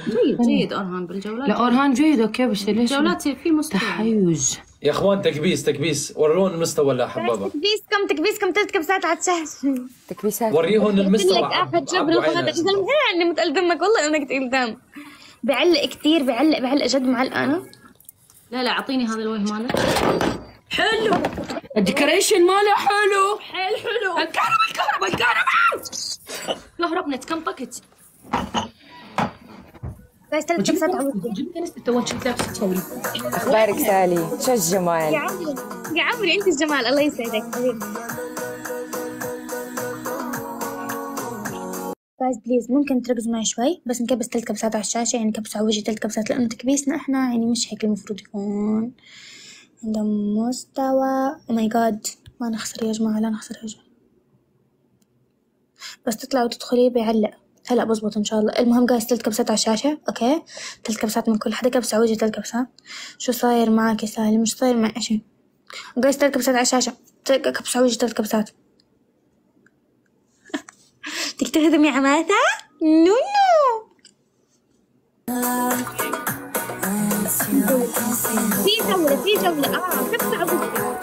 جيد جيد أرهان بالجولات. لا أرهان جيد اوكي، بس ليش الجولات في مستوى تحيز يا اخوان؟ تكبيس ورون المستوى اللي حبابه. تكبيسكم 3 كبسات على الشاشة. تكبيسات وريهم المستوى. لك اخر جبر هذا زلمه عندي متقل دمك والله انك تقيل دم. بعلق كثير، بعلق جد معلقه انا. لا أعطيني هذا الوجه مالك. حلو الديكوريشن ماله حلو. حلو. كهربنت كم باكت. بس 3 كبسات جبت نسبة تو شفت لابسة تسوي. اخبارك سالي؟ شو الجمال يا عمري انت الجمال، الله يسعدك حبيبي. بس بليز ممكن تركزوا معي شوي، بس نكبس 3 كبسات على الشاشة، يعني كبسوا على وجهي 3 كبسات، لأنه تكبيسنا احنا يعني مش هيك المفروض يكون. عنده مستوى. او ماي جاد، ما نخسر يا جماعة، لا نخسر يا جماعة. بس تطلع وتدخلي بيعلق. هلا بزبط ان شاء الله. المهم جايز 3 كبسات على الشاشة، اوكي 3 كبسات من كل حدا، كبس على وجهي 3 كبسات. شو صاير معك يا سالي؟ مش صاير معي شيء. جايز 3 كبسات على الشاشة، كبس على وجهي 3 كبسات. بدك تهدمي عماثة؟ نو في جولة كبس على وجهي.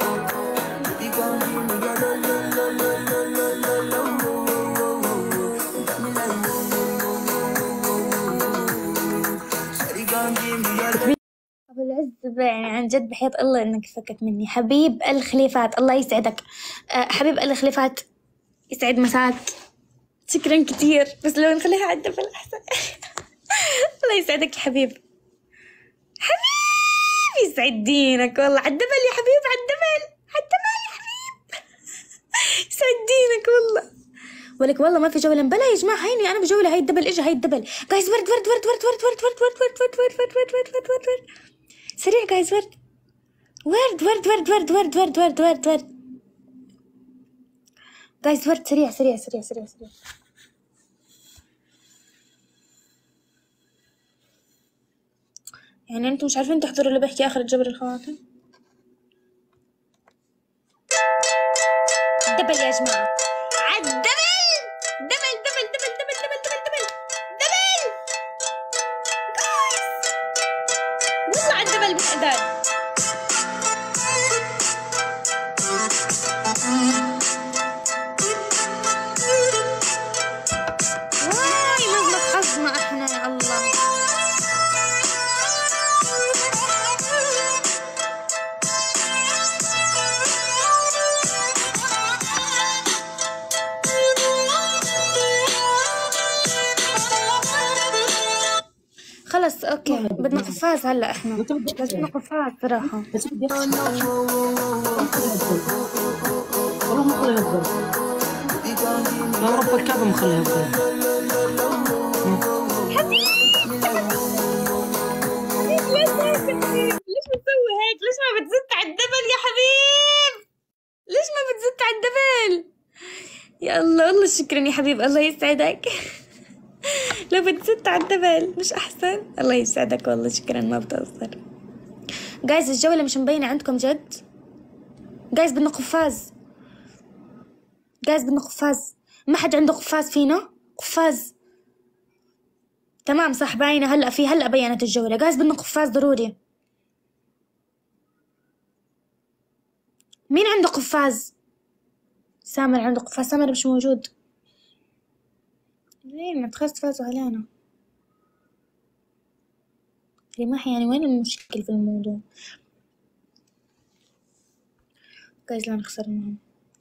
أبو العز يعني عن جد بحياة الله إنك فكك مني. حبيب الخليفات الله يسعدك. حبيب الخليفات يسعد مساك. شكرا كتير، بس لو نخليها على الدبل أحسن. الله يسعدك يا حبيب. حبيب يسعد دينك والله. على الدبل يا حبيب، على الدبل يا حبيب. يسعد دينك والله. ولك والله ما في جولة بلا يا جماعة. هيني أنا بجولة، هاي الدبل إجا، هاي الدبل جايز. ورد سريع جايز. ورد جايز. ورد سريع. يعني انتم مش عارفين تحضروا اللي بحكي آخر الجبر الخواتم. دبل يا جماعة، عالدبل. دبل والله عالدبل بالأداء. واي نظلة حظنا احنا يا الله. خلص اوكي، بدنا قفاز هلا احنا، بدنا قفاز صراحة. والله ما خليها تضل، يا رب الكعبة ما خليها تضل. ليش بتسوي هيك؟ ليش ما بتزت على الدبل يا حبيب؟ ليش ما بتزت على الدبل؟ يا الله والله شكرا يا حبيب، الله يسعدك. لو بتزت على الدبل مش أحسن؟ الله يسعدك والله شكرا، ما بتقصر. جايز الجولة مش مبينة عندكم جد؟ جايز بدنا قفاز. ما حد عنده قفاز فينا؟ قفاز تمام صح، باينة هلأ بينت الجولة. جايز بدنا قفاز ضروري. مين عنده قفاز؟ سامر عنده قفاز. سامر مش موجود. ليه ما تخلص تفازوا علينا؟ رماح يعني وين المشكلة في الموضوع؟ جايز لا نخسر معهم.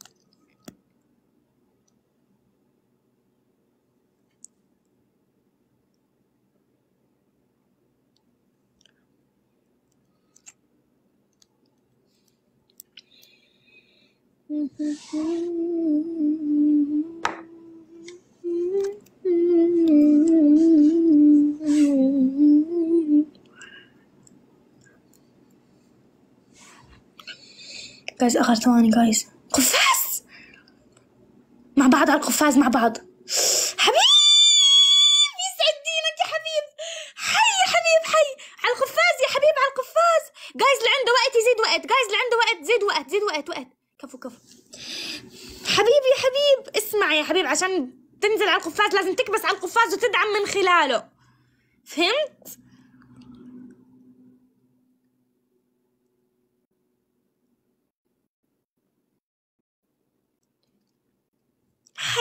جايز آخر ثواني جايز. قفاز مع بعض، على القفاز مع بعض. حبيب يسعد دينك يا حبيب. حي يا حبيب حي على القفاز يا حبيب، على القفاز. جايز اللي عنده وقت يزيد وقت، جايز اللي عنده وقت زيد وقت، زيد وقت. كفو حبيبي يا حبيب. اسمع يا حبيب، عشان تنزل على القفاز لازم تكبس على القفاز وتدعم من خلاله، فهمت؟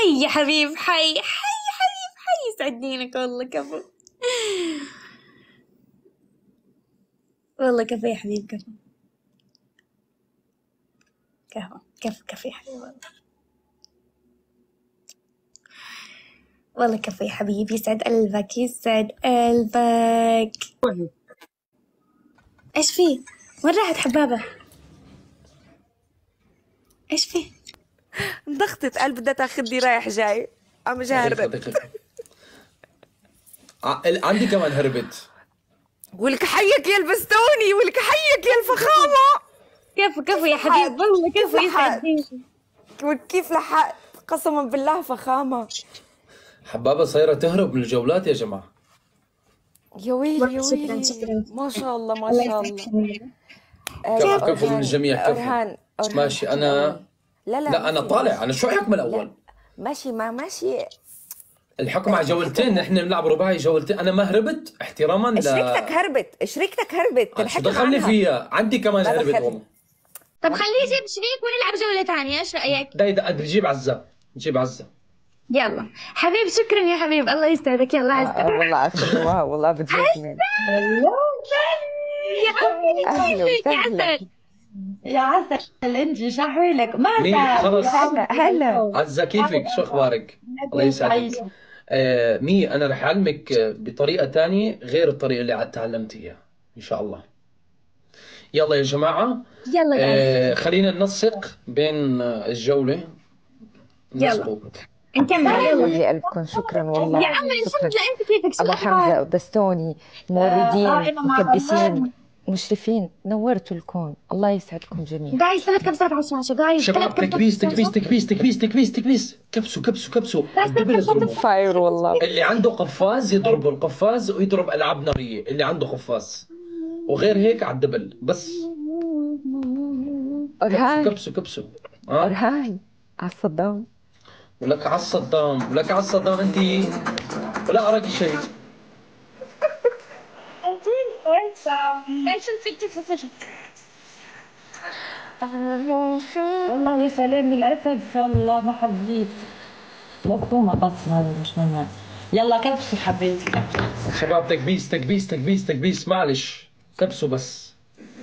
حي يا حبيب، حي حبيب، حي يسعد دينك والله. كفو والله، كفو يا حبيب، كفو كفو كفو كفو يا حبيب والله. والله كفو يا حبيب، يسعد قلبك يسعد قلبك. ايش فيه؟ وين راحت حبابة؟ ايش فيه؟ ضغطت قلب بدها تاخذني رايح جاي، عم جهرب. عندي كمان هربت. ولك حيك يا البستوني، ولك حيك يا الفخامة. كفو يا حبيب والله، كفو يسعد دينك. كيف لحقت؟ قسما بالله فخامة. حبابة صايرة تهرب من الجولات يا جماعة. يا ويلي يا شكراً، ويلي، شكراً. ما شاء الله ما شاء الله. كفو من الجميع، كفو. أرهان ماشي أنا. لا أنا طالع، أنا شو حكم الأول؟ ماشي ما ماشي. الحكم على جولتين، نحن بنلعب رباعي جولتين، أنا ما هربت احتراما شريكتك هربت شو دخلني فيها؟ عندي كمان هربت والله. طب خليه يجيب شريك ونلعب جولة ثانية، ايش رأيك؟ دايدا نجيب عزة، نجيب عزة. يلا حبيب، شكرا يا حبيب، الله يسعدك. يلا عزة. والله عسل، والله بتجنن. يا عمي أهلا وسهلا يا عسل انت شحوي لك ما مين خلص. هلا عزة كيفك؟ شو اخبارك؟ الله يسعدك. مي انا رح اعلمك بطريقة تانية غير الطريقة اللي تعلمت اياها ان شاء الله. يلا يا جماعة، يلا خلينا ننسق بين الجولة. يلا نكمل. يلي قلبكم. شكرا والله. يا عمي الحمد لله. انت كيفك؟ شو أبو الأخبار؟ حمزة ودستوني موردين مكبسين مشرفين، نورتوا الكون. الله يسعدكم جميعا. جايز 3 كبسات على الشاشة، جايز شباب تكبيس تكبيس تكبيس تكبيس تكبيس تكبيس، كبسوا كبسوا كبسوا. الدبل يضربوا. فاير والله. اللي عنده قفاز يضرب القفاز ويضرب العاب نارية اللي عنده قفاز، وغير هيك على الدبل بس. أرهان كبسوا كبسوا. أرهان على الصدام. ولك على الصدام، ولك على الصدام انت، ولا أراك شيء. والله يسلم الاسد والله ما حبيت مفهومة بس هذا مش مهم. يلا كبسي حبيبتي. شباب تكبيس تكبيس تكبيس تكبيس، معلش كبسوا بس.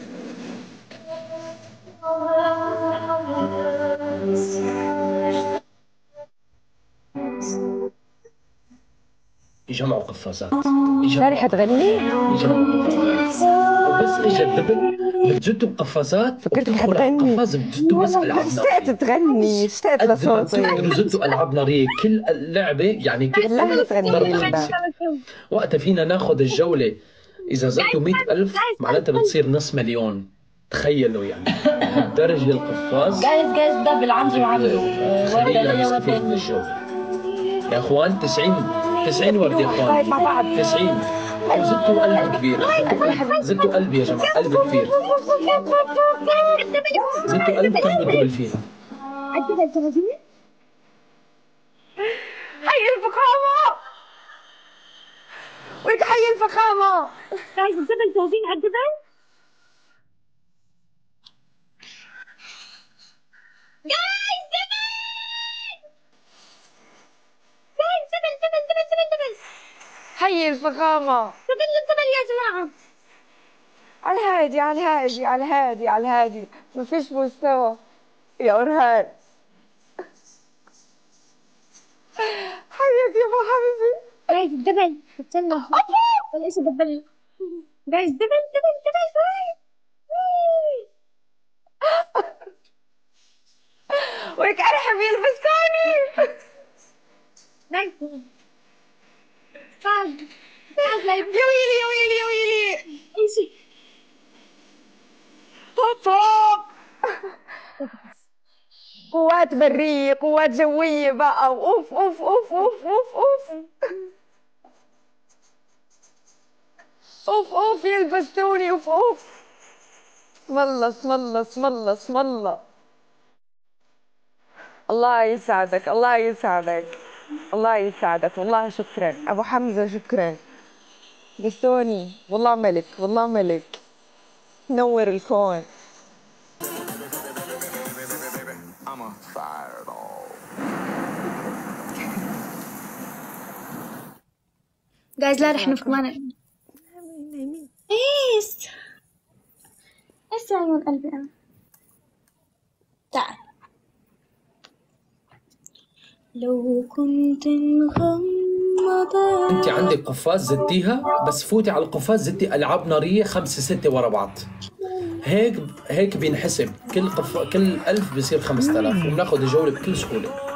يجمعوا قفازات، شاري حتغني؟ يجمعوا قفازات، وبس اجى الدبل بتجدوا بقفازات. فكرتك حتغني. قفاز بتجدوا بس العاب نارية. اشتقت تغني، اشتقت لصوتي. تقدروا زدوا العاب ناريه، كل اللعبه يعني كل لا تغني ضرب لي خمسة. وقتها فينا ناخذ الجوله. اذا زدتوا 100,000 معناتها بتصير نص مليون. تخيلوا يعني درجه القفاز. جايز دبل عندي وعنده. خلينا نستفيد من الجوله يا اخوان. 90 ورد يا اخوان، مع بعض 90. وزدتوا قلب كبير، زدتوا قلب يا جماعه، قلب كبير. زدتوا قلب كم الدبل فيها. حي الفخامة، ولك حي الفخامة. جايز الدبل جاهزين على الدبل؟ جايز دبل، جايز دبل. حي الفخامة. دبل يا جماعة. على الهادي على الهادي على الهادي على الهادي، ما فيش مستوى يا أرهان. حيك يا ابو حبيبي. جايز الدبل، استنى ولا ايش الدبل؟ جايز دبل. ولك ارحب يا البستاني. جايز فاز يا ويلي يا ويلي يا ويلي. ايش طب قوات برية، قوات جوية بقى. اوف اوف اوف اوف اوف اوف اوف اوف يا البستوني. اوف اوف. اسم الله اسم الله اسم الله اسم الله. الله يسعدك الله يسعدك الله يسعدك. والله شكرا ابو حمزة، شكرا بستوني. والله ملك والله ملك، نور الكون. I'm a fire dog. جايز لا رح نفكر معنا. ايش يا عيون قلبي انا. تعال. لو كنت مغمضة. انت عندك قفاز زدتيها، بس فوتي على القفاز زدتي العاب ناريه 5 6 ورا بعض. هيك بينحسب كل 1000 بصير 5000 وبناخذ الجوله بكل سهوله.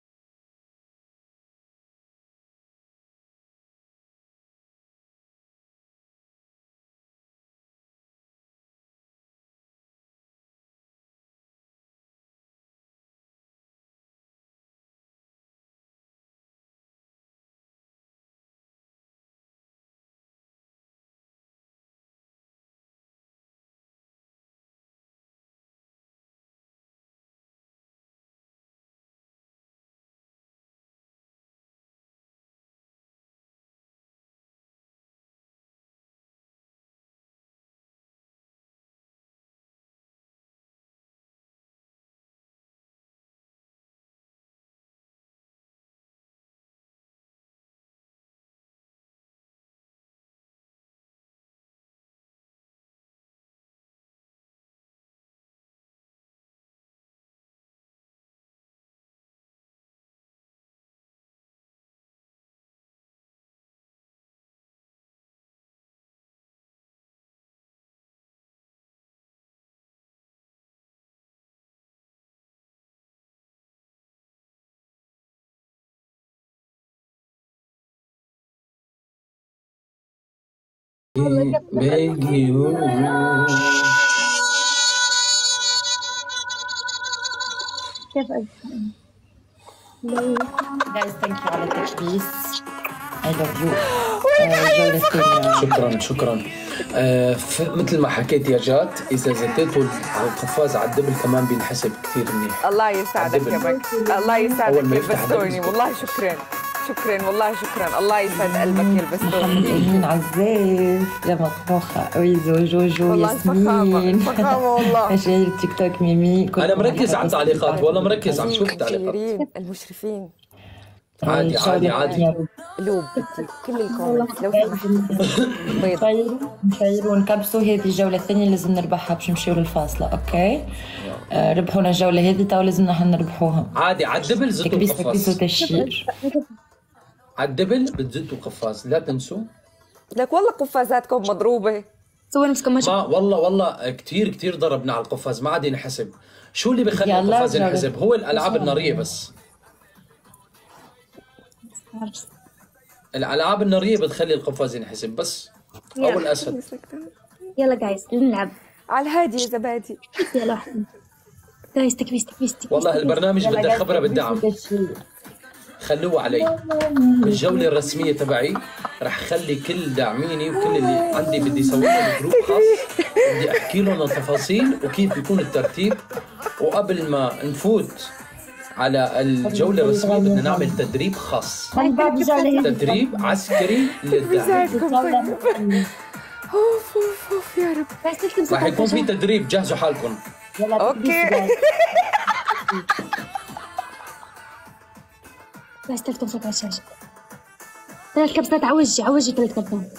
جايز ثانك يو على التكبيس. اي لاف يو. شكرا. مثل ما حكيت يا جات، اذا زدتوا على القفاز على الدبل كمان بينحسب كثير منيح. الله يسعدك يا بك، الله يسعدك يا البستوني، والله شكرا والله شكرا. الله يسعد قلبك يا البستوني. محمد عزيز يا مطبوخة ويزو جوجو والله ياسمين فخامة والله. مشاهير تيك توك ميمي. انا مركز على التعليقات، والله مركز عم شوف التعليقات. المشرفين عادي. قلوب كل الكومنتس لو سمحت. بيض مشاهير ونكبسوا هذه الجولة الثانية لازم نربحها باش نمشيو للفاصلة. اوكي ربحونا الجولة هذه تو لازم نحن نربحوها. عادي على الدبل زدوا القفاز. تكبيس وتشير. على الدبل بتزدوا القفاز، لا تنسوا. لك والله قفازاتكم مضروبة. سوي نفسكم ماشي. والله كثير ضربنا على القفاز، ما عاد ينحسب. شو اللي بخلي القفاز ينحسب؟ هو الالعاب الناريه بس. الالعاب الناريه بتخلي القفاز ينحسب بس، او الاسد. يلا جايز نلعب على الهادي يا زبادي. يلا جايز تكبيس. والله البرنامج بدي خبره بالدعم، خلوه علي. بالجوله الرسميه تبعي رح خلي كل داعميني وكل اللي عندي بدي اسوي لهم جروب خاص، بدي احكي لهم التفاصيل وكيف بيكون الترتيب. وقبل ما نفوت على الجوله الرسميه بدنا نعمل تدريب خاص، تدريب عسكري للداعمين. اوف يا رب. رح يكون في تدريب، جهزوا حالكم. اوكي. بس تلتم صوت على الشاشة. 3 كبسات عوجي 3 كبسات.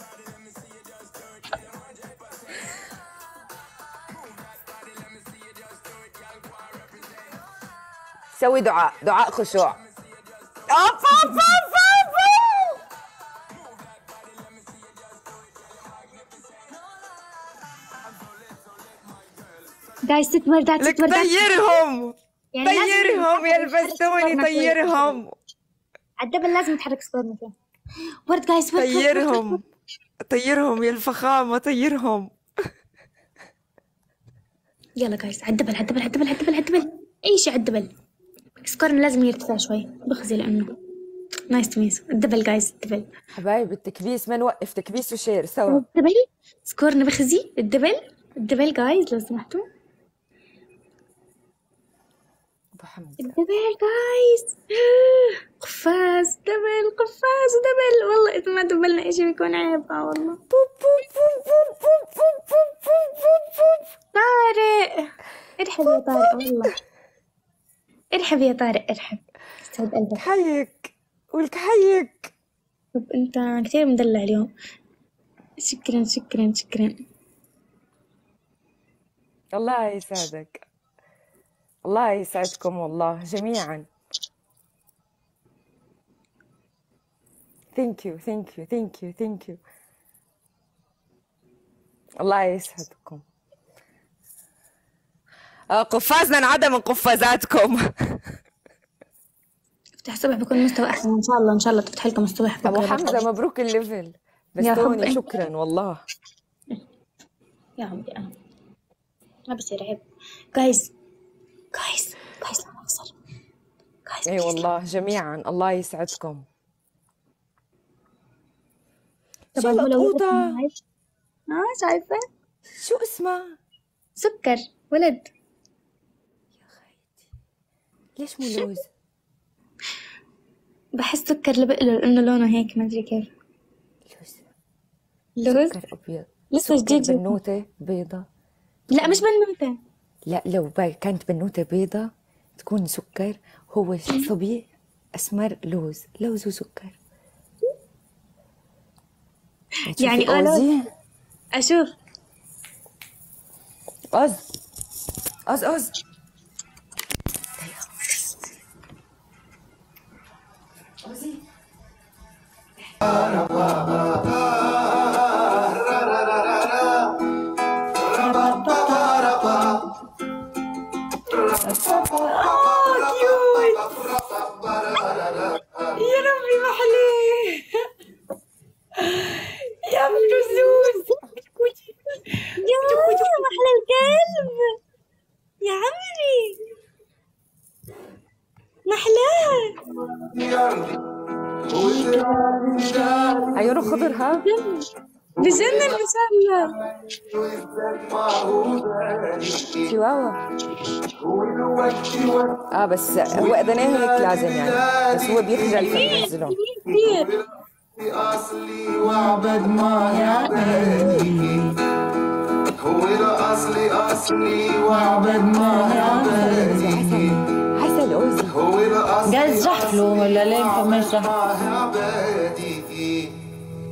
سوي دعاء خشوع. جايز 6 وردات. لك طيرهم يا البستوني، طيرهم. عالدبل لازم يتحرك سكور مثلا. ورد جايز طيرهم يا الفخامة، طيرهم. يلا جايز عالدبل. اي شيء عالدبل. سكورنا لازم يرتفع شوي بخزي لانه نايس تميز. الدبل جايز الدبل. حبايب التكبيس ما نوقف، تكبيس وشير سوا. الدبل سكورنا بخزي. الدبل جايز لو سمحتوا. الدبل جايز. قفاز دبل. والله اذا ما دبلنا اشي بيكون عيب. والله طارق ارحب يا طارق. والله ارحب يا طارق، ارحب. يسعد قلبك. حيك ولك حيك. طب انت كثير مدلع اليوم. شكرا شكرا شكرا. الله يسعدك، الله يسعدكم والله جميعا. ثانك يو ثانك يو ثانك يو ثانك يو. الله يسعدكم. قفازنا انعدى من قفازاتكم. افتح الصبح بكون مستوى احسن ان شاء الله، ان شاء الله تفتح لكم الصبح. ابو حمزه مبروك الليفل. بس يا توني حبي. شكرا والله. يا عمري انا ما بصير عيب. جايز جايز جايز لا نخسر. جايز اي والله جميعا الله يسعدكم. طب شو القطوطة؟ شايفة؟ شو اسمها؟ سكر ولد. ليش مو لوز؟ بحس سكر لبقله لانه لونه هيك ما ادري كيف. لوز سكر ابيض. لسه جديد. بنوته بيضة. لا مش بنوتة. لا لو كانت بنوته بيضة تكون سكر، هو صبي اسمر لوز، لوز وسكر. يعني أوزي؟ اشوف أز أز أز. يا ربي محلي يا فلوس. يا محلى القلب يا عمري محلاه. عيونه خضرها بجنن ما شاء الله. شواوا. بس هو اذنيه هيك لازم يعني، بس هو بيخجل فبنزلهم. كثير أصلي وعبد ما يعبدني، هو الأصلي أصلي وعبد ما يعبدني. عسل أوزي. هو الأصلي جايز جحفله ولا ليه فماش جحفله. يعبدني.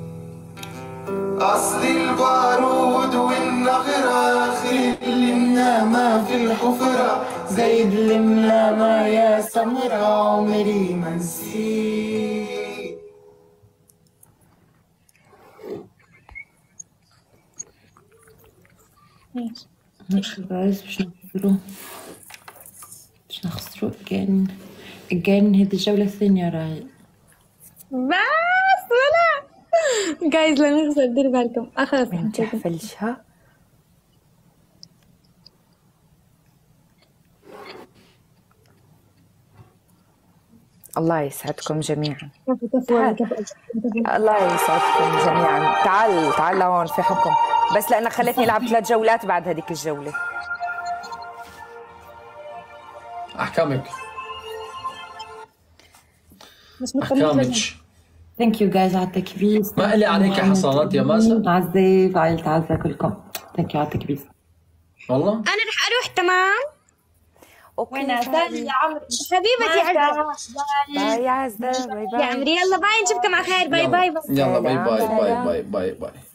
أصلي البارود والنغرة، خيل النامة في الحفرة، زيد الملامة يا سمرة، عمري ما نسيت. ماشي جايز باش نخسرو again هذه الجولة الثانية راهي. بس ولا جايز لا نخسر دير بالكم. خلاص نحفلشها. الله يسعدكم جميعا. الله يسعدكم جميعا. تعال لهون في حكم، بس لأنك خلتني ألعب 3 جولات بعد هذيك الجولة. احكامك ثانك يو جايز على التكبيس. ما إلي عليك حصانات يا ماسة. عزيز عزة كلكم. ثانك يو على التكبيس. والله انا رح اروح تمام. وين عزة؟ حبيبتي عزة. باي يا عزة. باي باي يا عمري يلا باي نشوفكم على خير. باي باي باي. يلا باي باي باي باي باي باي.